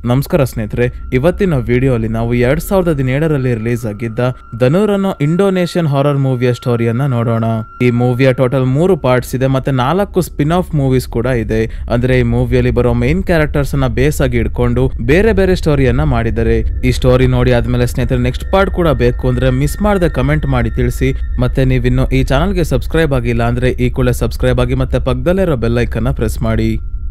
ನಮಸ್ಕಾರ ಸ್ನೇಹಿತರೆ, ಇವತ್ತಿನ ವಿಡಿಯೋಲಿ ನಾವು 2017ರಲ್ಲಿ ರಿಲೀಸ್ ಆಗಿದ್ದ ಧನುರ್ ಅನ್ನೋ ಇಂಡೋನೇಷಿಯನ್ ಹಾರರ್ ಮೂವಿಯ ಸ್ಟೋರಿಯನ್ನ ನೋಡೋಣ. ಈ ಮೂವಿಯ ಟೋಟಲ್ 3 ಪಾರ್ಟ್ಸ್ ಇದೆ ಮತ್ತೆ 4 ಸ್ಪಿನ್ ಆಫ್ ಮೂವೀಸ್ ಕೂಡ ಇದೆ. ಅಂದ್ರೆ ಈ ಮೂವಿಯಲ್ಲಿ ಬರೋ ಮೇನ್ ಕ್ಯಾರೆಕ್ಟರ್ಸ್ ಅನ್ನ ಬೇಸ್ ಆಗಿ ಇಟ್ಕೊಂಡು ಬೇರೆ ಬೇರೆ ಸ್ಟೋರಿಯನ್ನ ಮಾಡಿದ್ದಾರೆ. ಈ ಸ್ಟೋರಿ ನೋಡಿ ಆದ್ಮೇಲೆ ಸ್ನೇಹಿತರೆ ನೆಕ್ಸ್ಟ್ ಪಾರ್ಟ್ ಕೂಡ ಬೇಕು ಅಂದ್ರೆ ಮಿಸ್ ಮಾಡದೆ ಕಮೆಂಟ್ ಮಾಡಿ ತಿಳಿಸಿ. ಮತ್ತೆ ನೀವಿನ್ನು ಈ ಚಾನಲ್ಗೆ ಸಬ್ಸ್ಕ್ರೈಬ್ ಆಗಿಲ್ಲ ಅಂದ್ರೆ ಈ ಕೂಡಲೇ ಸಬ್ಸ್ಕ್ರೈಬ್ ಆಗಿ ಮತ್ತೆ ಪಕ್ಕದಲ್ಲಿರೋ ಬೆಲ್ ಐಕನ್ ಪ್ರೆಸ್ ಮಾಡಿ.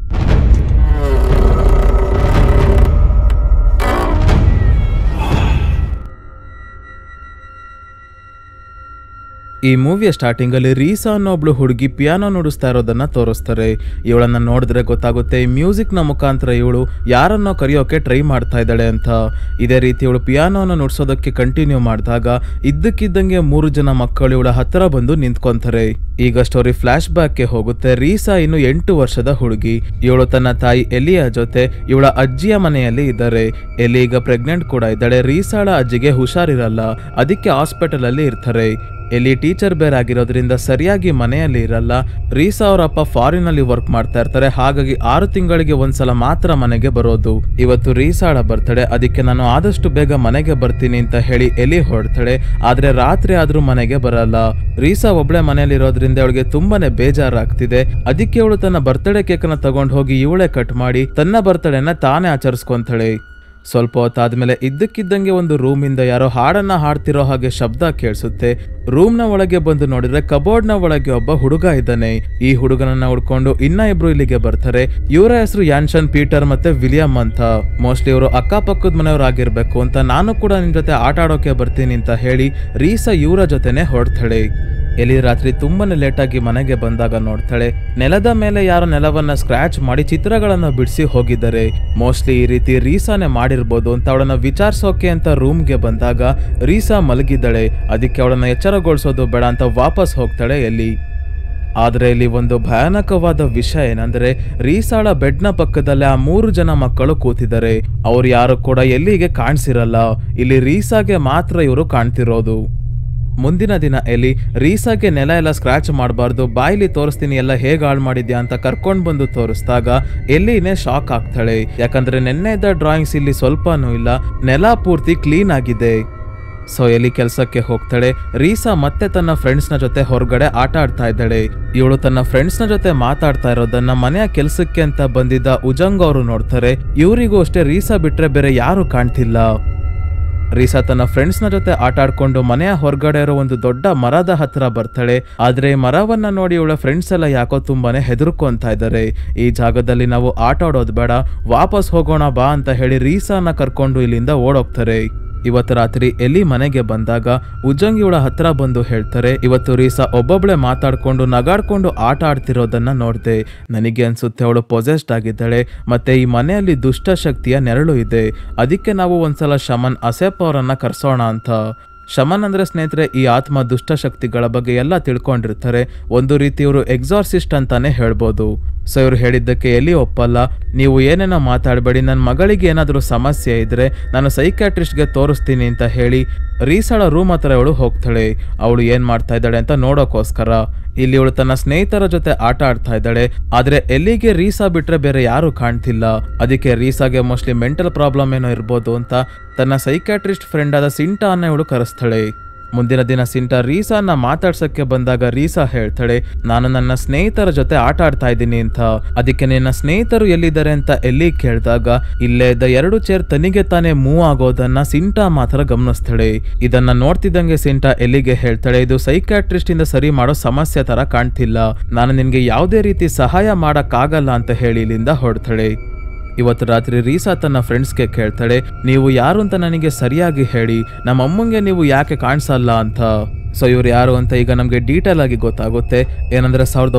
ಈ ಮೂವಿಯ ಸ್ಟಾರ್ಟಿಂಗ್ ಅಲ್ಲಿ ರೀಸಾ ಅನ್ನೋ ಒಬ್ಳು ಹುಡುಗಿ ಪಿಯಾನೋ ನುಡಿಸ್ತಾ ಇರೋದನ್ನ ತೋರಿಸ್ತಾರೆ. ಇವಳನ್ನ ನೋಡಿದ್ರೆ ಗೊತ್ತಾಗುತ್ತೆ ಈ ಮ್ಯೂಸಿಕ್ ನ ಮುಖಾಂತರ ಇವಳು ಯಾರನ್ನೋ ಕರೆಯೋಕೆ ಟ್ರೈ ಮಾಡ್ತಾ ಇದ್ದಾಳೆ ಅಂತ. ಇದೇ ರೀತಿ ಇವಳು ಪಿಯಾನೋನ ನುಡಿಸೋದಕ್ಕೆ ಕಂಟಿನ್ಯೂ ಮಾಡಿದಾಗ ಇದ್ದಕ್ಕಿದ್ದಂಗೆ 3 ಜನ ಮಕ್ಕಳು ಇವಳ ಹತ್ತಿರ ಬಂದು ನಿಂತ್ಕೊಂತಾರೆ. ಈಗ ಸ್ಟೋರಿ ಫ್ಲಾಶ್ ಬ್ಯಾಕ್ಗೆ ಹೋಗುತ್ತೆ. ರೀಸಾ ಇನ್ನು 8 ವರ್ಷದ ಹುಡುಗಿ. ಇವಳು ತನ್ನ ತಾಯಿ ಎಲಿಯ ಜೊತೆ ಇವಳ ಅಜ್ಜಿಯ ಮನೆಯಲ್ಲಿ ಇದ್ದಾರೆ. ಎಲಿ ಈಗ ಪ್ರೆಗ್ನೆಂಟ್ ಕೂಡ ಇದ್ದಾಳೆ. ರೀಸಾಳ ಅಜ್ಜಿಗೆ ಹುಷಾರಿರಲ್ಲ, ಅದಕ್ಕೆ ಹಾಸ್ಪಿಟಲ್ ಅಲ್ಲಿ ಇರ್ತಾರೆ. ಎಲಿ ಟೀಚರ್ ಬೇರೆ ಆಗಿರೋದ್ರಿಂದ ಸರಿಯಾಗಿ ಮನೆಯಲ್ಲಿ ಇರಲ್ಲ. ರೀಸಾ ಅವರ ಅಪ್ಪ ಫಾರಿನ್ ಅಲ್ಲಿ ವರ್ಕ್ ಮಾಡ್ತಾ ಇರ್ತಾರೆ, ಹಾಗಾಗಿ 6 ತಿಂಗಳಿಗೆ ಒಂದ್ಸಲ ಮಾತ್ರ ಮನೆಗೆ ಬರೋದು. ಇವತ್ತು ರೀಸಾಳ ಬರ್ತಡೆ, ಅದಕ್ಕೆ ನಾನು ಆದಷ್ಟು ಬೇಗ ಮನೆಗೆ ಬರ್ತೀನಿ ಅಂತ ಹೇಳಿ ಎಲಿ ಹೊರಡ್ತಾಳೆ. ಆದ್ರೆ ರಾತ್ರಿ ಆದ್ರೂ ಮನೆಗೆ ಬರಲ್ಲ. ರೀಸಾ ಒಬ್ಳೆ ಮನೆಯಲ್ಲಿ ಇರೋದ್ರಿಂದ ಅವಳಿಗೆ ತುಂಬಾನೇ ಬೇಜಾರಾಗ್ತಿದೆ. ಅದಕ್ಕೆ ಅವಳು ತನ್ನ ಬರ್ತ್ಡೇ ಕೇಕ್ ನ ತಗೊಂಡು ಹೋಗಿ ಇವಳೇ ಕಟ್ ಮಾಡಿ ತನ್ನ ಬರ್ತ್ಡೇನ ತಾನೇ ಆಚರಿಸ್ಕೊಂತಾಳೆ. ಸ್ವಲ್ಪ ಹೊತ್ತಾದ್ಮೇಲೆ ಇದ್ದಕ್ಕಿದ್ದಂಗೆ ಒಂದು ರೂಮಿಂದ ಯಾರೋ ಹಾಡನ್ನ ಹಾಡ್ತಿರೋ ಹಾಗೆ ಶಬ್ದ ಕೇಳಿಸುತ್ತೆ. ರೂಮ್ನ ಒಳಗೆ ಬಂದು ನೋಡಿದ್ರೆ ಕಬೋರ್ಡ್ ನ ಒಳಗೆ ಒಬ್ಬ ಹುಡುಗ ಇದ್ದಾನೆ. ಈ ಹುಡುಗನನ್ನ ಹುಡ್ಕೊಂಡು ಇನ್ನ ಇಬ್ರು ಇಲ್ಲಿಗೆ ಬರ್ತಾರೆ. ಇವರ ಹೆಸರು ಯಾನ್ಶನ್, ಪೀಟರ್ ಮತ್ತೆ ವಿಲಿಯಂ ಅಂತ. ಮೋಸ್ಟ್ಲಿ ಇವರು ಅಕ್ಕಪಕ್ಕದ ಮನೆಯವರಾಗಿರ್ಬೇಕು ಅಂತ. ನಾನು ಕೂಡ ನಿನ್ ಜೊತೆ ಆಟ ಆಡೋಕೆ ಬರ್ತೀನಿ ಅಂತ ಹೇಳಿ ರೀಸಾ ಇವರ ಜೊತೆನೆ ಹೊರಡ್ತಾಳೆ. ಎಲಿ ರಾತ್ರಿ ತುಂಬಾನೇ ಲೇಟ್ ಆಗಿ ಮನೆಗೆ ಬಂದಾಗ ನೋಡ್ತಾಳೆ ನೆಲದ ಮೇಲೆ ಯಾರೋ ನೆಲವನ್ನ ಸ್ಕ್ರಾಚ್ ಮಾಡಿ ಚಿತ್ರಗಳನ್ನ ಬಿಡಿಸಿ ಹೋಗಿದ್ದಾರೆ. ಮೋಸ್ಟ್ಲಿ ಈ ರೀತಿ ರೀಸಾನೇ ಮಾಡಿರ್ಬೋದು ಅಂತ ಅವಳನ್ನ ವಿಚಾರಿಸೋಕೆ ಅಂತ ರೂಮ್ಗೆ ಬಂದಾಗ ರೀಸಾ ಮಲಗಿದ್ದಾಳೆ. ಅದಕ್ಕೆ ಅವಳನ್ನ ಎಚ್ಚರಗೊಳಿಸೋದು ಬೇಡ ಅಂತ ವಾಪಸ್ ಹೋಗ್ತಾಳೆ ಎಲ್ಲಿ. ಆದ್ರೆ ಇಲ್ಲಿ ಒಂದು ಭಯಾನಕವಾದ ವಿಷಯ ಏನಂದ್ರೆ ರೀಸಾಳ ಬೆಡ್ನ ಪಕ್ಕದಲ್ಲೇ ಆ 3 ಜನ ಮಕ್ಕಳು ಕೂತಿದ್ದಾರೆ. ಅವ್ರು ಯಾರು ಕೂಡ ಎಲ್ಲಿಗೆ ಕಾಣಿಸಿರಲ್ಲ. ಇಲ್ಲಿ ರೀಸಾಗೆ ಮಾತ್ರ ಇವರು ಕಾಣ್ತಿರೋದು. ಮುಂದಿನ ದಿನ ಎಲಿ ರೀಸಾಗೆ ನೆಲ ಎಲ್ಲ ಸ್ಕ್ರಾಚ್ ಮಾಡಬಾರ್ದು, ಬಾಯಿಲಿ ತೋರಿಸ್ತೀನಿ ಎಲ್ಲ ಹೇಗೆ ಹಾಳು ಮಾಡಿದ್ಯಾ ಅಂತ ಕರ್ಕೊಂಡ್ ಬಂದು ತೋರಿಸಿದಾಗ ಎಲ್ಲಿನೇ ಶಾಕ್ ಆಗ್ತಾಳೆ. ಯಾಕಂದ್ರೆ ನೆನ್ನೆ ಇದ್ದ ಡ್ರಾಯಿಂಗ್ಸ್ ಇಲ್ಲಿ ಸ್ವಲ್ಪನೂ ಇಲ್ಲ, ನೆಲ ಪೂರ್ತಿ ಕ್ಲೀನ್ ಆಗಿದೆ. ಸೊ ಎಲಿ ಕೆಲಸಕ್ಕೆ ಹೋಗ್ತಾಳೆ. ರೀಸಾ ಮತ್ತೆ ತನ್ನ ಫ್ರೆಂಡ್ಸ್ ನ ಜೊತೆ ಹೊರಗಡೆ ಆಟ ಆಡ್ತಾ ಇದ್ದಾಳೆ. ಇವಳು ತನ್ನ ಫ್ರೆಂಡ್ಸ್ ನ ಜೊತೆ ಮಾತಾಡ್ತಾ ಇರೋದನ್ನ ಮನೆಯ ಕೆಲಸಕ್ಕೆ ಅಂತ ಬಂದಿದ್ದ ಉಜಂಗ್ ಅವರು ನೋಡ್ತಾರೆ. ಇವರಿಗೂ ಅಷ್ಟೇ ರೀಸಾ ಬಿಟ್ರೆ ಬೇರೆ ಯಾರು ಕಾಣ್ತಿಲ್ಲ. ರೀಸಾ ತನ್ನ ಫ್ರೆಂಡ್ಸ್ ನ ಜೊತೆ ಆಟ ಆಡ್ಕೊಂಡು ಮನೆಯ ಹೊರಗಡೆ ಇರೋ ಒಂದು ದೊಡ್ಡ ಮರದ ಹತ್ರ ಬರ್ತಾಳೆ. ಆದ್ರೆ ಮರವನ್ನ ನೋಡಿ ಇವಳ ಫ್ರೆಂಡ್ಸ್ ಎಲ್ಲ ಯಾಕೋ ತುಂಬಾನೇ ಹೆದರ್ಕೊಂತಾ ಇದ್ದಾರೆ. ಈ ಜಾಗದಲ್ಲಿ ನಾವು ಆಟ ಆಡೋದು ಬೇಡ, ವಾಪಸ್ ಹೋಗೋಣ ಬಾ ಅಂತ ಹೇಳಿ ರೀಸಾನ ಕರ್ಕೊಂಡು ಇಲ್ಲಿಂದ ಓಡೋಗ್ತಾರೆ. ಇವತ್ತು ರಾತ್ರಿ ಎಲಿ ಮನೆಗೆ ಬಂದಾಗ ಉಜಂಗ್ ಇವಳ ಹತ್ರ ಬಂದು ಹೇಳ್ತಾರೆ, ಇವತ್ತು ರೀಸಾ ಒಬ್ಬೊಬ್ಳೆ ಮಾತಾಡ್ಕೊಂಡು ನಗಾಡ್ಕೊಂಡು ಆಟ ಆಡ್ತಿರೋದನ್ನ ನೋಡ್ದೆ. ನನಗೆ ಅನ್ಸುತ್ತೆ ಅವಳು ಪೊಸೆಸ್ಡ್ ಆಗಿದ್ದಾಳೆ ಮತ್ತೆ ಈ ಮನೆಯಲ್ಲಿ ದುಷ್ಟ ಶಕ್ತಿಯ ನೆರಳು ಇದೆ. ಅದಕ್ಕೆ ನಾವು ಒಂದ್ಸಲ ಶಮನ್ ಅಸೆಪ್ ಅವರನ್ನ ಕರ್ಸೋಣ ಅಂತ. ಶಮನ್ ಅಂದ್ರೆ ಸ್ನೇಹಿತರೆ ಈ ಆತ್ಮ ದುಷ್ಟಶಕ್ತಿಗಳ ಬಗ್ಗೆ ಎಲ್ಲ ತಿಳ್ಕೊಂಡಿರ್ತಾರೆ. ಒಂದು ರೀತಿ ಇವರು ಎಕ್ಸಾರ್ಸಿಸ್ಟ್ ಅಂತಾನೆ ಹೇಳ್ಬೋದು. ಸೊ ಇವ್ರು ಹೇಳಿದ್ದಕ್ಕೆ ಎಲ್ಲಿ ಒಪ್ಪಲ್ಲ. ನೀವು ಏನೇನೋ ಮಾತಾಡಬೇಡಿ, ನನ್ನ ಮಗಳಿಗೆ ಏನಾದರೂ ಸಮಸ್ಯೆ ಇದ್ರೆ ನಾನು ಸೈಕ್ಯಾಟ್ರಿಸ್ಟ್ಗೆ ತೋರಿಸ್ತೀನಿ ಅಂತ ಹೇಳಿ ರೀಸಾಳ ರೂಮ್ ಹತ್ರ ಇವಳು ಹೋಗ್ತಾಳೆ. ಅವಳು ಏನ್ ಮಾಡ್ತಾ ಇದ್ದಾಳೆ ಅಂತ ನೋಡೋಕೋಸ್ಕರ. ಇಲ್ಲಿ ಇವಳು ತನ್ನ ಸ್ನೇಹಿತರ ಜೊತೆ ಆಟ ಆಡ್ತಾ ಇದ್ದಾಳೆ. ಆದ್ರೆ ಎಲ್ಲಿಗೆ ರೀಸಾ ಬಿಟ್ರೆ ಬೇರೆ ಯಾರು ಕಾಣ್ತಿಲ್ಲ. ಅದಕ್ಕೆ ರೀಸಾಗೆ ಮೋಸ್ಟ್ಲಿ ಮೆಂಟಲ್ ಪ್ರಾಬ್ಲಮ್ ಏನೋ ಇರ್ಬೋದು ಅಂತ ತನ್ನ ಸೈಕ್ಯಾಟ್ರಿಸ್ಟ್ ಫ್ರೆಂಡ್ ಆದ ಸಿಂಟಾ ಅನ್ನ ಇವಳು ಕರೆಸ್ತಾಳೆ. ಮುಂದಿನ ದಿನ ಸಿಂಟಾ ರೀಸಾನ ಮಾತಾಡ್ಸಕ್ಕೆ ಬಂದಾಗ ರೀಸಾ ಹೇಳ್ತಾಳೆ, ನಾನು ನನ್ನ ಸ್ನೇಹಿತರ ಜೊತೆ ಆಟ ಆಡ್ತಾ ಇದ್ದೀನಿ ಅಂತ. ಅದಕ್ಕೆ ನಿನ್ನ ಸ್ನೇಹಿತರು ಎಲ್ಲಿದ್ದಾರೆ ಅಂತ ಎಲ್ಲಿ ಕೇಳಿದಾಗ ಇಲ್ಲೇ ಇದ್ದ 2 ಚೇರ್ ತನಿಗೆ ತಾನೇ ಮೂವ್ ಆಗೋದನ್ನ ಸಿಂಟಾ ಮಾತ್ರ ಗಮನಿಸ್ತಾಳೆ. ಇದನ್ನ ನೋಡ್ತಿದ್ದಂಗೆ ಸಿಂಟಾ ಎಲ್ಲಿಗೆ ಹೇಳ್ತಾಳೆ, ಇದು ಸೈಕ್ಯಾಟ್ರಿಸ್ಟ್ ಇಂದ ಸರಿ ಮಾಡೋ ಸಮಸ್ಯೆ ತರ ಕಾಣ್ತಿಲ್ಲ, ನಾನು ನಿನ್ಗೆ ಯಾವುದೇ ರೀತಿ ಸಹಾಯ ಮಾಡಕ್ಕಾಗಲ್ಲ ಅಂತ ಹೇಳಿ ಇಲ್ಲಿಂದ ಹೊರಡ್ತಾಳೆ. ಇವತ್ತು ರಾತ್ರಿ ರೀಸಾ ತನ್ನ ಫ್ರೆಂಡ್ಸ್ಗೆ ಕೇಳ್ತಾಳೆ, ನೀವು ಯಾರು ಅಂತ ನನಗೆ ಸರಿಯಾಗಿ ಹೇಳಿ, ನಮ್ಮ ಅಮ್ಮಂಗೆ ನೀವು ಯಾಕೆ ಕಾಣಿಸಲ್ಲ ಅಂತ. ಸೊ ಇವ್ರು ಯಾರು ಅಂತ ಈಗ ನಮಗೆ ಡೀಟೇಲ್ ಆಗಿ ಗೊತ್ತಾಗುತ್ತೆ. ಏನಂದ್ರೆ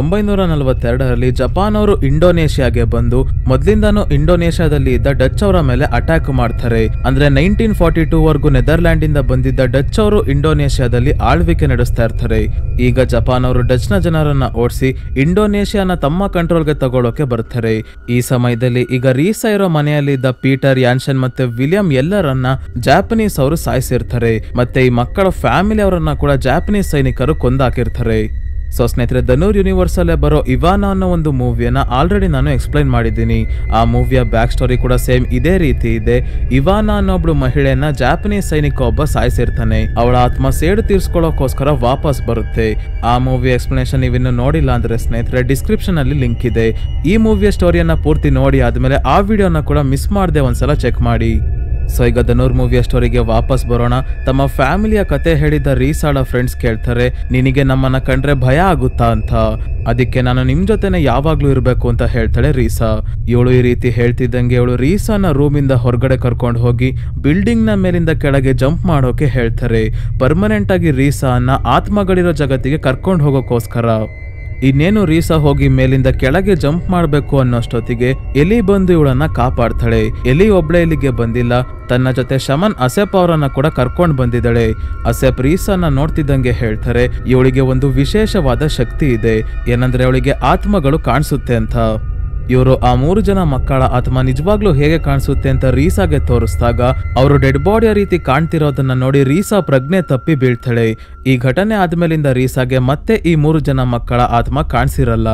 1942ರಲ್ಲಿ ಜಪಾನ್ ಅವರು ಇಂಡೋನೇಷಿಯಾಗೆ ಬಂದು ಮೊದ್ಲಿಂದಾನು ಇಂಡೋನೇಷಿಯಾದಲ್ಲಿ ಇದ್ದ ಡಚ್ ಅವರ ಮೇಲೆ ಅಟ್ಯಾಕ್ ಮಾಡ್ತಾರೆ. ಅಂದ್ರೆ 1942 ವರ್ಗೂ ನೆದರ್ಲ್ಯಾಂಡ್ ಇಂದ ಬಂದಿದ್ದ ಡಚ್ ಅವರು ಇಂಡೋನೇಷಿಯಾದಲ್ಲಿ ಆಳ್ವಿಕೆ ನಡೆಸ್ತಾ ಇರ್ತಾರೆ. ಈಗ ಜಪಾನ್ ಅವರು ಡಚ್ ನ ಜನರನ್ನ ಓಡಿಸಿ ಇಂಡೋನೇಷಿಯಾನ ತಮ್ಮ ಕಂಟ್ರೋಲ್ಗೆ ತಗೊಳ್ಳೋಕೆ ಬರ್ತಾರೆ. ಈ ಸಮಯದಲ್ಲಿ ಈಗ ರೀಸಾ ಇರೋ ಮನೆಯಲ್ಲಿ ಇದ್ದ ಪೀಟರ್, ಯಾನ್ಶನ್ ಮತ್ತೆ ವಿಲಿಯಂ ಎಲ್ಲರನ್ನ ಜಾಪನೀಸ್ ಅವರು ಸಾಯಿಸಿರ್ತಾರೆ. ಮತ್ತೆ ಈ ಮಕ್ಕಳ ಫ್ಯಾಮಿಲಿ ಅವರನ್ನ ಕೂಡ ಜಾಪನೀಸ್ ಸೈನಿಕರು ಕೊಂದಾಕಿರ್ತಾರೆ. ಸೊ ಸ್ನೇಹಿತರೆ, ಧನುರ್ ಯೂನಿವರ್ಸ್ ಅಲ್ಲೇ ಬರೋ ಇವಾನಾ ಅನ್ನೋ ಒಂದು ಮೂವಿಯನ್ನ ಆಲ್ರೆಡಿ ನಾನು ಎಕ್ಸ್ಪ್ಲೈನ್ ಮಾಡಿದ್ದೀನಿ. ಆ ಮೂವಿಯ ಬ್ಯಾಕ್ ಸ್ಟೋರಿ ಕೂಡ ಸೇಮ್ ಇದೇ ರೀತಿ ಇದೆ. ಇವಾನಾ ಅನ್ನೊಬ್ಳು ಮಹಿಳೆಯನ್ನ ಜಾಪನೀಸ್ ಸೈನಿಕ ಒಬ್ಬ ಸಾಯಿಸಿರ್ತಾನೆ. ಅವಳ ಆತ್ಮ ಸೇಡು ತೀರ್ಸ್ಕೊಳ್ಳೋಕೋಸ್ಕರ ವಾಪಸ್ ಬರುತ್ತೆ. ಆ ಮೂವಿ ಎಕ್ಸ್ಪ್ಲನೇಷನ್ ನೀವಿನ್ನು ನೋಡಿಲ್ಲ ಅಂದ್ರೆ ಸ್ನೇಹಿತರೆ, ಡಿಸ್ಕ್ರಿಪ್ಷನ್ ಅಲ್ಲಿ ಲಿಂಕ್ ಇದೆ. ಈ ಮೂವಿಯ ಸ್ಟೋರಿಯನ್ನ ಪೂರ್ತಿ ನೋಡಿ ಆದ್ಮೇಲೆ ಆ ವಿಡಿಯೋನ ಕೂಡ ಮಿಸ್ ಮಾಡದೆ ಒಂದ್ಸಲ ಚೆಕ್ ಮಾಡಿ. ಸೊ ಈಗ ಧನುರ್ ಮೂವಿಯ ಸ್ಟೋರಿಗೆ ವಾಪಸ್ ಬರೋಣ. ತಮ್ಮ ಫ್ಯಾಮಿಲಿಯ ಕತೆ ಹೇಳಿದ ರೀಸಾಳ ಫ್ರೆಂಡ್ಸ್ ಕೇಳ್ತಾರೆ, ನಿನಗೆ ನಮ್ಮನ್ನ ಕಂಡ್ರೆ ಭಯ ಆಗುತ್ತಾ ಅಂತ. ಅದಕ್ಕೆ ನಾನು ನಿಮ್ ಜೊತೆನೆ ಯಾವಾಗ್ಲೂ ಇರ್ಬೇಕು ಅಂತ ಹೇಳ್ತಾಳೆ ರೀಸಾ. ಇವಳು ಈ ರೀತಿ ಹೇಳ್ತಿದ್ದಂಗೆ ಇವಳು ರೀಸಾನ ರೂಮಿಂದ ಹೊರಗಡೆ ಕರ್ಕೊಂಡು ಹೋಗಿ ಬಿಲ್ಡಿಂಗ್ ನ ಮೇಲಿಂದ ಕೆಳಗೆ ಜಂಪ್ ಮಾಡೋಕೆ ಹೇಳ್ತಾರೆ. ಪರ್ಮನೆಂಟ್ ಆಗಿ ರೀಸಾನ ಆತ್ಮಗಳಿರೋ ಜಗತ್ತಿಗೆ ಕರ್ಕೊಂಡು ಹೋಗೋಕೋಸ್ಕರ. ಇನ್ನೇನು ರೀಸಾ ಹೋಗಿ ಮೇಲಿಂದ ಕೆಳಗೆ ಜಂಪ್ ಮಾಡ್ಬೇಕು ಅನ್ನೋಷ್ಟೊತ್ತಿಗೆ ಎಲಿ ಬಂದು ಇವಳನ್ನ ಕಾಪಾಡ್ತಾಳೆ. ಎಲಿ ಒಬ್ಳೆ ಇಲ್ಲಿಗೆ ಬಂದಿಲ್ಲ, ತನ್ನ ಜೊತೆ ಶಮನ್ ಅಸೆಪ್ ಅವರನ್ನ ಕೂಡ ಕರ್ಕೊಂಡ್ ಬಂದಿದ್ದಾಳೆ. ಅಸೆಪ್ ರೀಸಾನ ನೋಡ್ತಿದ್ದಂಗೆ ಹೇಳ್ತಾರೆ, ಇವಳಿಗೆ ಒಂದು ವಿಶೇಷವಾದ ಶಕ್ತಿ ಇದೆ, ಏನಂದ್ರೆ ಅವಳಿಗೆ ಆತ್ಮಗಳು ಕಾಣಿಸುತ್ತೆ ಅಂತ. ಇವರು ಆ 3 ಜನ ಮಕ್ಕಳ ಆತ್ಮ ನಿಜವಾಗ್ಲೂ ಹೇಗೆ ಕಾಣಿಸುತ್ತೆ ಅಂತ ರೀಸಾಗೆ ತೋರಿಸಿದಾಗ ಅವರು ಡೆಡ್ ಬಾಡಿಯ ರೀತಿ ಕಾಣ್ತಿರೋದನ್ನ ನೋಡಿ ರೀಸಾ ಪ್ರಜ್ಞೆ ತಪ್ಪಿ ಬೀಳ್ತಾಳೆ. ಈ ಘಟನೆ ಆದ್ಮೇಲಿಂದ ರೀಸಾಗೆ ಮತ್ತೆ ಈ 3 ಜನ ಮಕ್ಕಳ ಆತ್ಮ ಕಾಣಿಸಿರಲ್ಲ.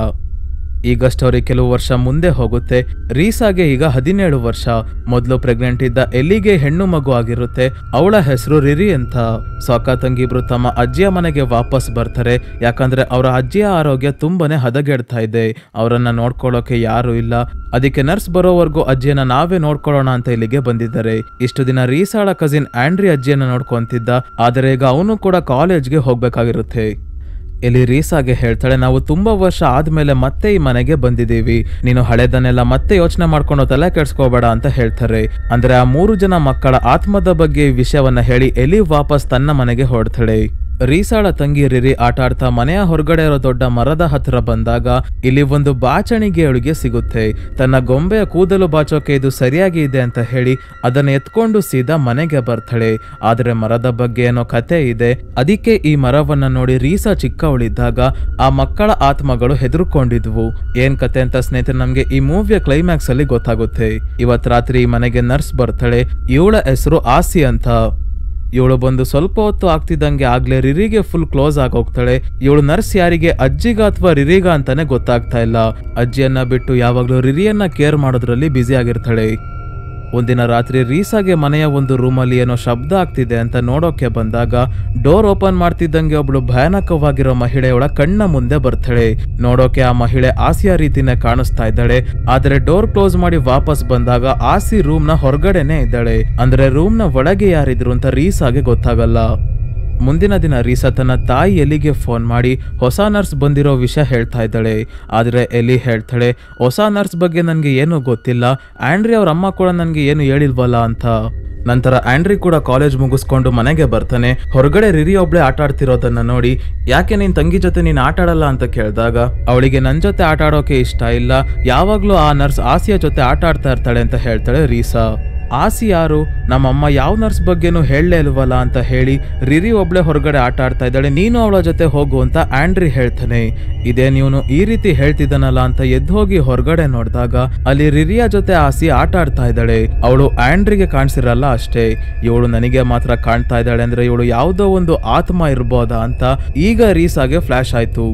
ಈಗ ಸ್ಟೋರಿ ಕೆಲವು ವರ್ಷ ಮುಂದೆ ಹೋಗುತ್ತೆ. ರೀಸಾಗೆ ಈಗ 17 ವರ್ಷ. ಮೊದಲು ಪ್ರೆಗ್ನೆಂಟ್ ಇದ್ದ ಎಲ್ಲಿಗೆ ಹೆಣ್ಣು ಮಗು ಆಗಿರುತ್ತೆ. ಅವಳ ಹೆಸರು ರಿರಿ ಅಂತ. ಸೊ ಅಕ್ಕ ತಂಗಿಬ್ರು ತಮ್ಮ ಅಜ್ಜಿಯ ಮನೆಗೆ ವಾಪಸ್ ಬರ್ತಾರೆ. ಯಾಕಂದ್ರೆ ಅವರ ಅಜ್ಜಿಯ ಆರೋಗ್ಯ ತುಂಬಾನೇ ಹದಗೆಡ್ತಾ ಇದೆ. ಅವರನ್ನ ನೋಡ್ಕೊಳ್ಳೋಕೆ ಯಾರು ಇಲ್ಲ. ಅದಕ್ಕೆ ನರ್ಸ್ ಬರೋವರೆಗೂ ಅಜ್ಜಿಯನ್ನ ನಾವೇ ನೋಡ್ಕೊಳ್ಳೋಣ ಅಂತ ಇಲ್ಲಿಗೆ ಬಂದಿದ್ದಾರೆ. ಇಷ್ಟು ದಿನ ರೀಸಾಳ ಕಸಿನ್ ಆಂಡ್ರಿ ಅಜ್ಜಿಯನ್ನ ನೋಡ್ಕೊಂತಿದ್ದ. ಆದರೆ ಈಗ ಅವನು ಕೂಡ ಕಾಲೇಜ್ಗೆ ಹೋಗ್ಬೇಕಾಗಿರುತ್ತೆ. ಇಲ್ಲಿ ರೀಸಾಗೆ ಹೇಳ್ತಾಳೆ, ನಾವು ತುಂಬಾ ವರ್ಷ ಆದ್ಮೇಲೆ ಮತ್ತೆ ಈ ಮನೆಗೆ ಬಂದಿದ್ದೀವಿ, ನೀನು ಹಳೆದನ್ನೆಲ್ಲ ಮತ್ತೆ ಯೋಚನೆ ಮಾಡ್ಕೊಂಡು ತಲೆ ಕೆಡ್ಸ್ಕೋಬೇಡ ಅಂತ ಹೇಳ್ತಾರೆ. ಅಂದ್ರೆ ಆ 3 ಜನ ಮಕ್ಕಳ ಆತ್ಮದ ಬಗ್ಗೆ ಈ ವಿಷಯವನ್ನ ಹೇಳಿ ಎಲಿ ವಾಪಸ್ ತನ್ನ ಮನೆಗೆ ಹೊರಡ್ತಾಳೆ. ರೀಸಾಳ ತಂಗಿ ರಿರಿ ಆಟ ಆಡ್ತಾ ಮನೆಯ ಹೊರಗಡೆ ಇರೋ ದೊಡ್ಡ ಮರದ ಹತ್ರ ಬಂದಾಗ ಇಲ್ಲಿ ಒಂದು ಬಾಚಣಿಗೆ ಅವಳಿಗೆ ಸಿಗುತ್ತೆ. ತನ್ನ ಗೊಂಬೆಯ ಕೂದಲು ಬಾಚೋಕೆ ಇದು ಸರಿಯಾಗಿ ಇದೆ ಅಂತ ಹೇಳಿ ಅದನ್ನ ಎತ್ಕೊಂಡು ಸೀದಾ ಮನೆಗೆ ಬರ್ತಾಳೆ. ಆದ್ರೆ ಮರದ ಬಗ್ಗೆ ಏನೋ ಕತೆ ಇದೆ. ಅದಕ್ಕೆ ಈ ಮರವನ್ನ ನೋಡಿ ರೀಸಾ ಚಿಕ್ಕವಳಿದ್ದಾಗ ಆ ಮಕ್ಕಳ ಆತ್ಮಗಳು ಹೆದರ್ಕೊಂಡಿದ್ವು. ಏನ್ ಕತೆ ಅಂತ ಸ್ನೇಹಿತರೆ ನಮ್ಗೆ ಈ ಮೂವಿಯ ಕ್ಲೈಮ್ಯಾಕ್ಸ್ ಅಲ್ಲಿ ಗೊತ್ತಾಗುತ್ತೆ. ಇವತ್ ರಾತ್ರಿ ಈ ಮನೆಗೆ ನರ್ಸ್ ಬರ್ತಾಳೆ. ಇವಳ ಹೆಸರು ಆಸಿ ಅಂತ. ಇವಳು ಬಂದು ಸ್ವಲ್ಪ ಹೊತ್ತು ಆಗ್ತಿದ್ದಂಗೆ ಆಗ್ಲೇ ರಿರಿಗೆ ಫುಲ್ ಕ್ಲೋಸ್ ಆಗೋಗ್ತಾಳೆ. ಇವಳು ನರ್ಸ್ ಯಾರಿಗೆ, ಅಜ್ಜಿಗ ಅಥವಾ ರಿರಿಗ ಅಂತಾನೆ ಗೊತ್ತಾಗ್ತಾ ಇಲ್ಲ. ಅಜ್ಜಿಯನ್ನ ಬಿಟ್ಟು ಯಾವಾಗ್ಲೂ ರಿರಿಯನ್ನ ಕೇರ್ ಮಾಡೋದ್ರಲ್ಲಿ ಬ್ಯುಸಿ ಆಗಿರ್ತಾಳೆ. ಒಂದಿನ ರಾತ್ರಿ ರೀಸಾಗೆ ಮನೆಯ ಒಂದು ರೂಮಲ್ಲಿ ಏನೋ ಶಬ್ದ ಆಗ್ತಿದೆ ಅಂತ ನೋಡೋಕೆ ಬಂದಾಗ ಡೋರ್ ಓಪನ್ ಮಾಡ್ತಿದ್ದಂಗೆ ಒಬ್ಳು ಭಯಾನಕವಾಗಿರೋ ಮಹಿಳೆಯವಳ ಕಣ್ಣ ಮುಂದೆ ಬರ್ತಾಳೆ. ನೋಡೋಕೆ ಆ ಮಹಿಳೆ ಆಸಿಯ ರೀತಿನೇ ಕಾಣಿಸ್ತಾ ಇದ್ದಾಳೆ. ಆದ್ರೆ ಡೋರ್ ಕ್ಲೋಸ್ ಮಾಡಿ ವಾಪಸ್ ಬಂದಾಗ ಆಸಿ ರೂಮ್ ನ ಹೊರಗಡೆನೆ ಇದ್ದಾಳೆ. ಅಂದ್ರೆ ರೂಮ್ ನ ಒಳಗೆ ಯಾರಿದ್ರು ಅಂತ ರೀಸಾಗೆ ಗೊತ್ತಾಗಲ್ಲ. ಮುಂದಿನ ದಿನ ರೀಸಾ ತನ್ನ ತಾಯಿ ಎಲಿಗೆ ಫೋನ್ ಮಾಡಿ ಹೊಸ ನರ್ಸ್ ಬಂದಿರೋ ವಿಷಯ ಹೇಳ್ತಾ ಇದ್ದಾಳೆ. ಆದ್ರೆ ಎಲಿ ಹೇಳ್ತಾಳೆ, ಹೊಸ ನರ್ಸ್ ಬಗ್ಗೆ ನನ್ಗೆ ಏನೂ ಗೊತ್ತಿಲ್ಲ, ಆಂಡ್ರಿ ಅವ್ರ ಅಮ್ಮ ಕೂಡ ನನ್ಗೆ ಏನು ಹೇಳಿಲ್ವಲ್ಲ ಅಂತ. ನಂತರ ಆಂಡ್ರಿ ಕೂಡ ಕಾಲೇಜ್ ಮುಗಿಸ್ಕೊಂಡು ಮನೆಗೆ ಬರ್ತಾನೆ. ಹೊರಗಡೆ ರಿರಿ ಒಬ್ಳೆ ಆಟ ಆಡ್ತಿರೋದನ್ನ ನೋಡಿ, ಯಾಕೆ ನಿನ್ ತಂಗಿ ಜೊತೆ ನೀನ್ ಆಟ ಆಡಲ್ಲ ಅಂತ ಕೇಳಿದಾಗ ಅವಳಿಗೆ ನನ್ ಜೊತೆ ಆಟ ಆಡೋಕೆ ಇಷ್ಟ ಇಲ್ಲ, ಯಾವಾಗ್ಲೂ ಆ ನರ್ಸ್ ಆಸಿಯ ಜೊತೆ ಆಟ ಆಡ್ತಾ ಇರ್ತಾಳೆ ಅಂತ ಹೇಳ್ತಾಳೆ ರೀಸಾ. ಆಸಿ ಯಾರು, ನಮ್ಮಮ್ಮ ಯಾವ ನರ್ಸ್ ಬಗ್ಗೆನೂ ಹೇಳಲೇ ಇಲ್ವಲ್ಲ ಅಂತ ಹೇಳಿ ರಿರಿ ಒಬ್ಳೆ ಹೊರಗಡೆ ಆಟ ಆಡ್ತಾ ಇದ್ದಾಳೆ, ನೀನು ಅವಳ ಜೊತೆ ಹೋಗು ಅಂತ ಆಂಡ್ರಿ ಹೇಳ್ತಾನೆ. ಇದೇ ನೀವನು ಈ ರೀತಿ ಹೇಳ್ತಿದ್ದಾನಲ್ಲ ಅಂತ ಎದ್ದು ಹೋಗಿ ಹೊರಗಡೆ ನೋಡಿದಾಗ ಅಲ್ಲಿ ರಿರಿಯ ಜೊತೆ ಆಸಿ ಆಟ ಆಡ್ತಾ ಇದ್ದಾಳೆ. ಅವಳು ಆಂಡ್ರಿಗೆ ಕಾಣಿಸಿರಲ್ಲ ಅಷ್ಟೇ, ಇವಳು ನನಗೆ ಮಾತ್ರ ಕಾಣ್ತಾ ಇದ್ದಾಳೆ. ಅಂದ್ರೆ ಇವಳು ಯಾವುದೋ ಒಂದು ಆತ್ಮ ಇರ್ಬೋದಾ ಅಂತ ಈಗ ರೀಸಾಗೆ ಫ್ಲಾಶ್ ಆಯ್ತು.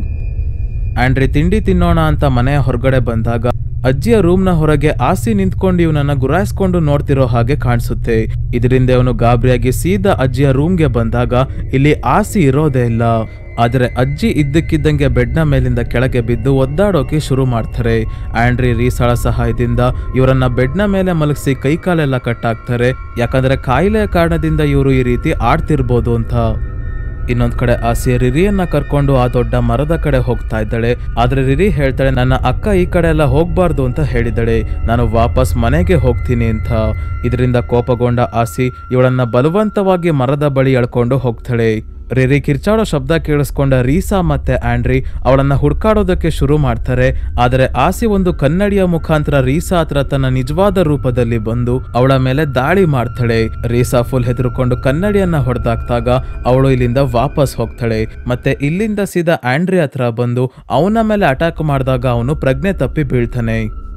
ಆಂಡ್ರಿ ತಿಂಡಿ ತಿನ್ನೋಣ ಅಂತ ಮನೆಯ ಹೊರಗಡೆ ಬಂದಾಗ ಅಜ್ಜಿಯ ರೂಮ್ನ ಹೊರಗೆ ಆಸಿ ನಿಂತ್ಕೊಂಡು ಇವನನ್ನ ಗುರಾಯಿಸ್ಕೊಂಡು ನೋಡ್ತಿರೋ ಹಾಗೆ ಕಾಣಿಸುತ್ತೆ. ಇದರಿಂದ ಇವನು ಗಾಬರಿಯಾಗಿ ಸೀದಾ ಅಜ್ಜಿಯ ರೂಮ್ಗೆ ಬಂದಾಗ ಇಲ್ಲಿ ಆಸಿ ಇರೋದೇ ಇಲ್ಲ. ಆದ್ರೆ ಅಜ್ಜಿ ಇದ್ದಕ್ಕಿದ್ದಂಗೆ ಬೆಡ್ನ ಮೇಲಿಂದ ಕೆಳಗೆ ಬಿದ್ದು ಒದ್ದಾಡೋಕೆ ಶುರು ಮಾಡ್ತಾರೆ. ಆಂಡ್ರಿ ರೀಸಾಳ ಸಹಾಯದಿಂದ ಇವರನ್ನ ಬೆಡ್ನ ಮೇಲೆ ಮಲಗಿಸಿ ಕೈಕಾಲೆಲ್ಲ ಕಟ್ಟಾಕ್ತಾರೆ. ಯಾಕಂದ್ರೆ ಕಾಯಿಲೆಯ ಕಾರಣದಿಂದ ಇವರು ಈ ರೀತಿ ಆಡ್ತಿರ್ಬೋದು ಅಂತ. ಇನ್ನೊಂದ್ ಕಡೆ ಆಸಿ ರಿರಿಯನ್ನ ಕರ್ಕೊಂಡು ಆ ದೊಡ್ಡ ಮರದ ಕಡೆ ಹೋಗ್ತಾ ಇದ್ದಾಳೆ. ಆದ್ರೆ ರಿರಿ ಹೇಳ್ತಾಳೆ, ನನ್ನ ಅಕ್ಕ ಈ ಕಡೆ ಎಲ್ಲ ಹೋಗ್ಬಾರ್ದು ಅಂತ ಹೇಳಿದಾಳೆ, ನಾನು ವಾಪಸ್ ಮನೆಗೆ ಹೋಗ್ತೀನಿ ಅಂತ. ಇದರಿಂದ ಕೋಪಗೊಂಡ ಆಸಿ ಇವಳನ್ನ ಬಲವಂತವಾಗಿ ಮರದ ಬಳಿ ಎಳ್ಕೊಂಡು ಹೋಗ್ತಾಳೆ. ರಿರಿ ಕಿರ್ಚಾಡೋ ಶಬ್ದ ಕೇಳಿಸ್ಕೊಂಡ ರೀಸಾ ಮತ್ತೆ ಆಂಡ್ರಿ ಅವಳನ್ನ ಹುಡ್ಕಾಡೋದಕ್ಕೆ ಶುರು ಮಾಡ್ತಾರೆ. ಆದರೆ ಆಸಿ ಒಂದು ಕನ್ನಡಿಯ ಮುಖಾಂತರ ರೀಸಾ ಹತ್ರ ತನ್ನ ನಿಜವಾದ ರೂಪದಲ್ಲಿ ಬಂದು ಅವಳ ಮೇಲೆ ದಾಳಿ ಮಾಡ್ತಾಳೆ. ರೀಸಾ ಫುಲ್ ಹೆದರ್ಕೊಂಡು ಕನ್ನಡಿಯನ್ನ ಹೊಡೆದಾಕ್ದಾಗ ಅವಳು ಇಲ್ಲಿಂದ ವಾಪಸ್ ಹೋಗ್ತಾಳೆ. ಮತ್ತೆ ಇಲ್ಲಿಂದ ಸೀದಾ ಆಂಡ್ರಿ ಹತ್ರ ಬಂದು ಅವನ ಮೇಲೆ ಅಟ್ಯಾಕ್ ಮಾಡಿದಾಗ ಅವನು ಪ್ರಜ್ಞೆ ತಪ್ಪಿ ಬೀಳ್ತಾನೆ.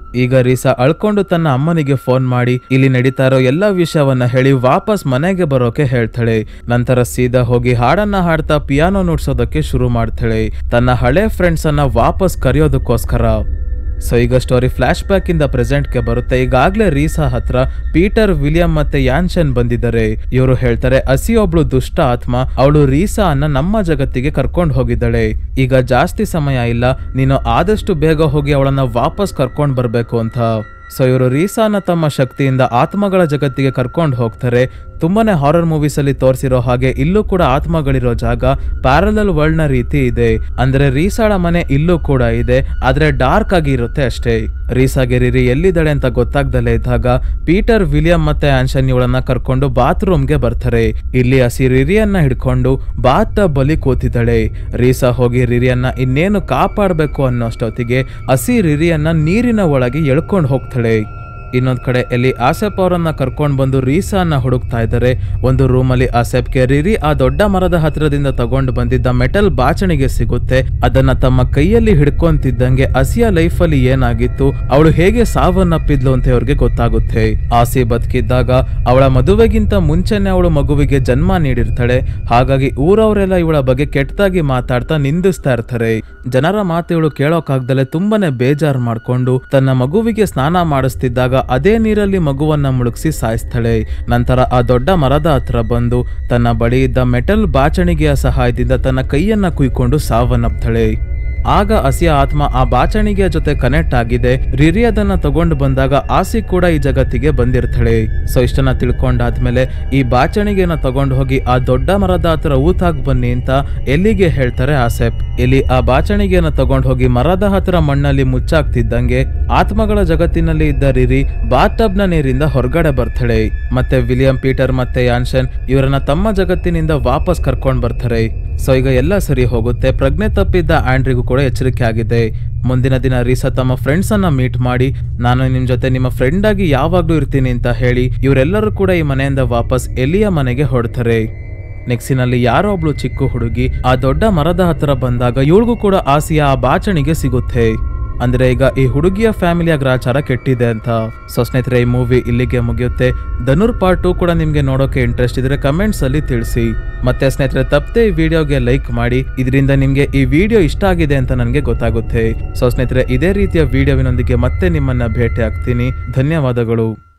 ಈಗ ರೀಸಾ ಅಳ್ಕೊಂಡು ತನ್ನ ಅಮ್ಮನಿಗೆ ಫೋನ್ ಮಾಡಿ ಇಲ್ಲಿ ನಡೀತಾ ಇರೋ ಎಲ್ಲಾ ವಿಷಯವನ್ನ ಹೇಳಿ ವಾಪಸ್ ಮನೆಗೆ ಬರೋಕೆ ಹೇಳ್ತಾಳೆ. ನಂತರ ಸೀದಾ ಹೋಗಿ ಹಾಡನ್ನ ಹಾಡ್ತಾ ಪಿಯಾನೋ ನುಡ್ಸೋದಕ್ಕೆ ಶುರು ಮಾಡ್ತಾಳೆ, ತನ್ನ ಹಳೆ ಫ್ರೆಂಡ್ಸ್ ಅನ್ನ ವಾಪಸ್ ಕರೆಯೋದಕ್ಕೋಸ್ಕರ. ಸೊ ಈಗ ಸ್ಟೋರಿ ಫ್ಲಾಶ್ ಬ್ಯಾಕ್ ಇಂದ ಪ್ರೆಸೆಂಟ್ ಗೆ ಬರುತ್ತೆ. ಈಗಾಗ್ಲೇ ರೀಸಾ ಹತ್ರ ಪೀಟರ್, ವಿಲಿಯಂ ಮತ್ತೆ ಯಾನ್ಶನ್ ಬಂದಿದ್ದಾರೆ. ಇವರು ಹೇಳ್ತಾರೆ ಅಸಿ ಒಬ್ಳು ದುಷ್ಟ ಆತ್ಮ, ಅವಳು ರೀಸಾ ಅನ್ನ ನಮ್ಮ ಜಗತ್ತಿಗೆ ಕರ್ಕೊಂಡು ಹೋಗಿದ್ದಾಳೆ. ಈಗ ಜಾಸ್ತಿ ಸಮಯ ಇಲ್ಲ, ನೀನು ಆದಷ್ಟು ಬೇಗ ಹೋಗಿ ಅವಳನ್ನ ವಾಪಸ್ ಕರ್ಕೊಂಡ್ ಬರ್ಬೇಕು ಅಂತ. ಸೊ ಇವರು ರೀಸಾನ ತಮ್ಮ ಶಕ್ತಿಯಿಂದ ಆತ್ಮಗಳ ಜಗತ್ತಿಗೆ ಕರ್ಕೊಂಡು ಹೋಗ್ತಾರೆ. ತುಂಬಾನೇ ಹಾರರ್ ಮೂವೀಸ್ ಅಲ್ಲಿ ತೋರಿಸಿರೋ ಹಾಗೆ ಇಲ್ಲೂ ಕೂಡ ಆತ್ಮಗಳಿರೋ ಜಾಗ ಪ್ಯಾರಲಲ್ ವರ್ಲ್ಡ್ ನ ರೀತಿ ಇದೆ. ಅಂದ್ರೆ ರೀಸಾಳ ಮನೆ ಇಲ್ಲೂ ಕೂಡ ಇದೆ, ಆದ್ರೆ ಡಾರ್ಕ್ ಆಗಿ ಇರುತ್ತೆ ಅಷ್ಟೇ. ರೀಸಾಗೆ ರಿರಿ ಎಲ್ಲಿದ್ದಾಳೆ ಅಂತ ಗೊತ್ತಾಗ್ದಲೇ ಇದ್ದಾಗ ಪೀಟರ್, ವಿಲಿಯಂ ಮತ್ತೆ ಆನ್ಶನ್ ಇವಳನ್ನ ಕರ್ಕೊಂಡು ಬಾತ್ರೂಮ್ಗೆ ಬರ್ತಾರೆ. ಇಲ್ಲಿ ಹಸಿ ರಿರಿಯನ್ನ ಹಿಡ್ಕೊಂಡು ಬಾತ್ ಟಬ್ ಅಲ್ಲಿ ಕೂತಿದ್ದಾಳೆ. ರೀಸಾ ಹೋಗಿ ರಿರಿಯನ್ನ ಇನ್ನೇನು ಕಾಪಾಡಬೇಕು ಅನ್ನೋಷ್ಟೊತ್ತಿಗೆ ಹಸಿ ರಿರಿಯನ್ನ ನೀರಿನ ಒಳಗೆ ಎಳ್ಕೊಂಡು ಹೋಗ್ತಾಳೆ. ಇನ್ನೊಂದ್ ಕಡೆ ಎಲ್ಲಿ ಆಸೆಪ್ ಅವರನ್ನ ಕರ್ಕೊಂಡ್ ಬಂದು ರೀಸಾನ ಹುಡುಕ್ತಾ ಇದ್ದಾರೆ. ಒಂದು ರೂಮಲ್ಲಿ ಆಸೆಪ್ಗೆ ರಿರಿ ಆ ದೊಡ್ಡ ಮರದ ಹತ್ರದಿಂದ ತಗೊಂಡು ಬಂದಿದ್ದ ಮೆಟಲ್ ಬಾಚಣಿಗೆ ಸಿಗುತ್ತೆ. ಅದನ್ನ ತಮ್ಮ ಕೈಯಲ್ಲಿ ಹಿಡ್ಕೊಂತಿದ್ದಂಗೆ ಹಸಿಯ ಲೈಫ್ ಅಲ್ಲಿ ಏನಾಗಿತ್ತು, ಅವಳು ಹೇಗೆ ಸಾವನ್ನಪ್ಪಿದ್ಲು ಅಂತ ಅವ್ರಿಗೆ ಗೊತ್ತಾಗುತ್ತೆ. ಆಸಿ ಬದುಕಿದ್ದಾಗ ಅವಳ ಮದುವೆಗಿಂತ ಮುಂಚೆನೆ ಅವಳು ಮಗುವಿಗೆ ಜನ್ಮ ನೀಡಿರ್ತಾಳೆ. ಹಾಗಾಗಿ ಊರವರೆಲ್ಲ ಇವಳ ಬಗ್ಗೆ ಕೆಟ್ಟದಾಗಿ ಮಾತಾಡ್ತಾ ನಿಂದಿಸ್ತಾ ಇರ್ತಾರೆ. ಜನರ ಮಾತು ಇವಳು ಕೇಳೋಕಾಗ್ದಲೆ ತುಂಬಾನೇ ಬೇಜಾರ್ ಮಾಡ್ಕೊಂಡು ತನ್ನ ಮಗುವಿಗೆ ಸ್ನಾನ ಮಾಡಿಸ್ತಿದ್ದಾಗ ಅದೇ ನೀರಲ್ಲಿ ಮಗುವನ್ನ ಮುಳುಗಿಸಿ ಸಾಯಿಸ್ತಾಳೆ. ನಂತರ ಆ ದೊಡ್ಡ ಮರದ ಹತ್ರ ಬಂದು ತನ್ನ ಬಳಿ ಇದ್ದ ಮೆಟಲ್ ಬಾಚಣಿಗೆಯ ಸಹಾಯದಿಂದ ತನ್ನ ಕೈಯನ್ನ ಕುಯ್ಕೊಂಡು ಸಾವನ್ನಪ್ತಾಳೆ. ಆಗ ಹಸಿಯ ಆತ್ಮ ಆ ಬಾಚಣಿಗೆಯ ಜೊತೆ ಕನೆಕ್ಟ್ ಆಗಿದೆ. ರಿರಿ ಅದನ್ನ ತಗೊಂಡು ಬಂದಾಗ ಆಸಿ ಕೂಡ ಈ ಜಗತ್ತಿಗೆ ಬಂದಿರ್ತಾಳೆ. ಸೊ ಇಷ್ಟನ್ನ ತಿಳ್ಕೊಂಡಾದ್ಮೇಲೆ ಈ ಬಾಚಣಿಗೆನ ತಗೊಂಡು ಹೋಗಿ ಆ ದೊಡ್ಡ ಮರದ ಹತ್ರ ಊತಾಗ್ ಬನ್ನಿ ಅಂತ ಎಲ್ಲಿಗೆ ಹೇಳ್ತಾರೆ ಆಸೆಪ್. ಇಲ್ಲಿ ಆ ಬಾಚಣಿಗೆನ ತಗೊಂಡು ಹೋಗಿ ಮರದ ಹತ್ರ ಮಣ್ಣಲ್ಲಿ ಮುಚ್ಚಾಕ್ತಿದ್ದಂಗೆ ಆತ್ಮಗಳ ಜಗತ್ತಿನಲ್ಲಿ ಇದ್ದ ರಿರಿ ಬಾತ್ ಟಬ್ ನ ನೀರಿಂದ ಹೊರಗಡೆ ಬರ್ತಾಳೆ. ಮತ್ತೆ ವಿಲಿಯಂ, ಪೀಟರ್ ಮತ್ತೆ ಯಾನ್ಶನ್ ಇವರನ್ನ ತಮ್ಮ ಜಗತ್ತಿನಿಂದ ವಾಪಸ್ ಕರ್ಕೊಂಡ್ ಬರ್ತಾರೆ. ಸೊ ಈಗ ಎಲ್ಲ ಸರಿ ಹೋಗುತ್ತೆ. ಪ್ರಜ್ಞೆ ತಪ್ಪಿದ್ದ ಆಂಡ್ರಿಗೂ ಕೂಡ ಎಚ್ಚರಿಕೆ ಆಗಿದೆ. ಮುಂದಿನ ದಿನ ರೀಸಾ ತಮ್ಮ ಫ್ರೆಂಡ್ಸ್ ಅನ್ನ ಮೀಟ್ ಮಾಡಿ ನಾನು ನಿಮ್ ಜೊತೆ ನಿಮ್ಮ ಫ್ರೆಂಡ್ ಆಗಿ ಯಾವಾಗ್ಲೂ ಇರ್ತೀನಿ ಅಂತ ಹೇಳಿ ಇವರೆಲ್ಲರೂ ಕೂಡ ಈ ಮನೆಯಿಂದ ವಾಪಸ್ ಎಲಿಯ ಮನೆಗೆ ಹೊರಡ್ತಾರೆ. ನೆಕ್ಸ್ಟಿನಲ್ಲಿ ಯಾರೋ ಒಬ್ಳು ಚಿಕ್ಕ ಹುಡುಗಿ ಆ ದೊಡ್ಡ ಮರದ ಹತ್ರ ಬಂದಾಗ ಇವಳಿಗೂ ಕೂಡ ಆಸಿಯ ಆ ಬಾಚಣಿಗೆ ಸಿಗುತ್ತೆ. ಅಂದ್ರೆ ಈಗ ಈ ಹುಡುಗಿಯ ಫ್ಯಾಮಿಲಿಯ ಗ್ರಾಚಾರ ಕೆಟ್ಟಿದೆ ಅಂತ. ಸೊ ಸ್ನೇಹಿತರೆ, ಈ ಮೂವಿ ಇಲ್ಲಿಗೆ ಮುಗಿಯುತ್ತೆ. ಧನುರ್ ಪಾರ್ಟ್ 2 ಕೂಡ ನಿಮ್ಗೆ ನೋಡೋಕೆ ಇಂಟ್ರೆಸ್ಟ್ ಇದ್ರೆ ಕಮೆಂಟ್ಸ್ ಅಲ್ಲಿ ತಿಳಿಸಿ. ಮತ್ತೆ ಸ್ನೇಹಿತರೆ, ತಪ್ಪದೆ ಈ ವಿಡಿಯೋಗೆ ಲೈಕ್ ಮಾಡಿ, ಇದರಿಂದ ನಿಮ್ಗೆ ಈ ವಿಡಿಯೋ ಇಷ್ಟ ಆಗಿದೆ ಅಂತ ನನಗೆ ಗೊತ್ತಾಗುತ್ತೆ. ಸೊ ಸ್ನೇಹಿತರೆ, ಇದೇ ರೀತಿಯ ವಿಡಿಯೋವಿನೊಂದಿಗೆ ಮತ್ತೆ ನಿಮ್ಮನ್ನ ಭೇಟಿ ಆಗ್ತೀನಿ. ಧನ್ಯವಾದಗಳು.